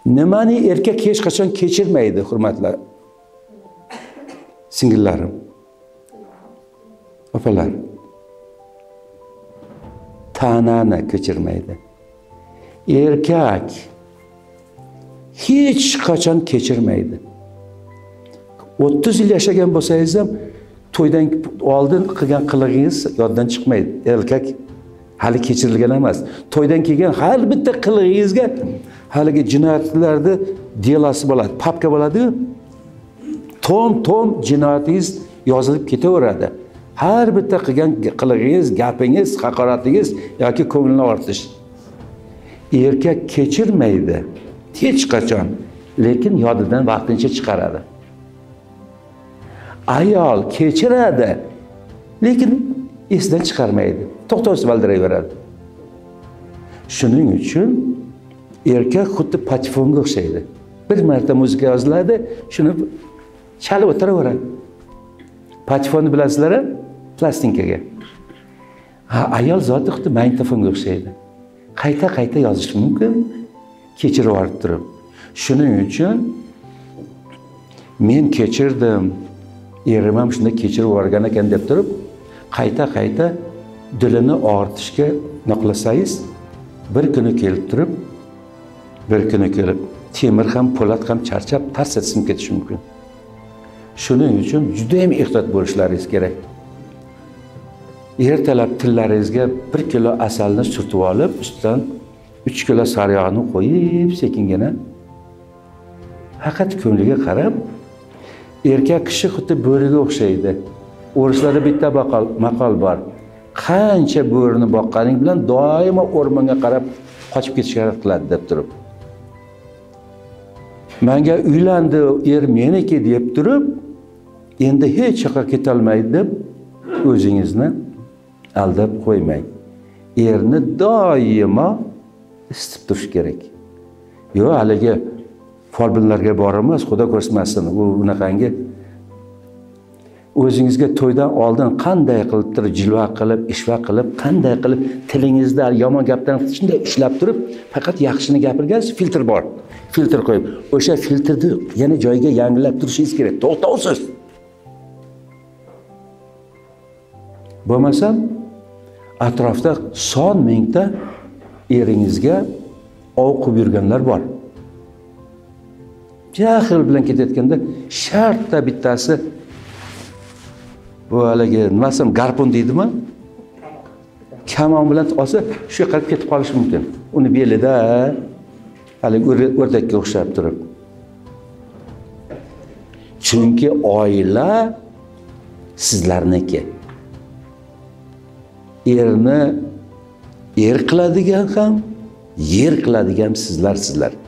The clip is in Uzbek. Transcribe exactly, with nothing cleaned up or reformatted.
Nimani erkak hech qachon kechirmaydi, hurmatli singillarim, opalar? Tanani kechirmaydi. Erkak hech qachon kechirmaydi. o'ttiz yil yashagan bo'lsangiz ham to'ydan oldin qilgan qilig'ingiz yoddan chiqmaydi. Erkak hali kechirilgan emas. To'ydan kelgan har bitta qilig'ingizga haligi jinoyatlarda delosi bo'ladi, papka bo'ladi-ku. Tom-tom jinoyatingiz yozilib ketaveradi. Har bitta qilgan qilig'ingiz, gapingiz, haqoratingiz yoki ko'ngilni ortish. Erkak kechirmaydi hech qachon, lekin yodidan vaqtincha chiqaradi. Ayol kechiradi, lekin esdan chiqarmaydi. To'xtovsiz valdirayveradi. Shuning uchun erkak xuddi patfonga o'xshaydi. Bir marta muzika yoziladi, shuni chalib o'tiraveradi. Patfonni bilasizlar-a? Plastinkaga. Ha, ayol zoti xuddi magnitofonga o'xshaydi. Qayta-qayta yozish mumkin, kechirib olib turib. Shuning uchun men kechirdim, erim ham shunda kechirib yuborgan ekan deb turib, qayta-qayta dilini og'ritishga noqlasangiz, bir kuni kelib turib, bir kuni kelib temir ham, po'lat ham charchab, tars sinib ketishi mumkin. Shuning uchun juda ham ehtiyot bo'lishlaringiz kerak. Ertalab tillaringizga bir kilo asalni surtib olib, ustidan uch kilo sariyog'ni qo'yib, sekingina faqat ko'ngliga qarab, erkak kishi xuddi bo'riga o'xshaydi. O'rislarda bitta maqol bor. Qancha bo'rini boqqaning bilan doimo o'rmonga qarab qochib ketishga harakat qiladi deb turib. Menga uylandi, er meniki deb turib, endi hech yoqqa keta olmaydi deb o'zingizni aldab qo'ymang. Erni doimo isitib turish kerak. Yo, haligi folbinlarga boramiz, Xudo ko'rsatmasin, u unaqangi o'zingizga to'ydan oldin qanday qilib turib, jilva qilib, ishva qilib, qanday qilib tilingizda yomon gaplarni shunday ishlab turib, faqat yaxshini gapirgansiz, filtr bor. Filtr qo'yib, o'sha filtrni yana joyiga yangilab turishingiz kerak. To'xtovsiz. Bo'lmasa atrofda son mingta eringizga ov qilib yurganlar bor. Jahl bilan ketayotganda shartta bittasi bu haligi nimasam garpon deydimi? Kamon bilan olsa shu yoqqa ketib qolishi mumkin. Uni belida haligi o'rdakka o'xshab turib. Chunki oila sizlarniki. Erni er qiladigan ham, yer qiladigan sizlar sizlar.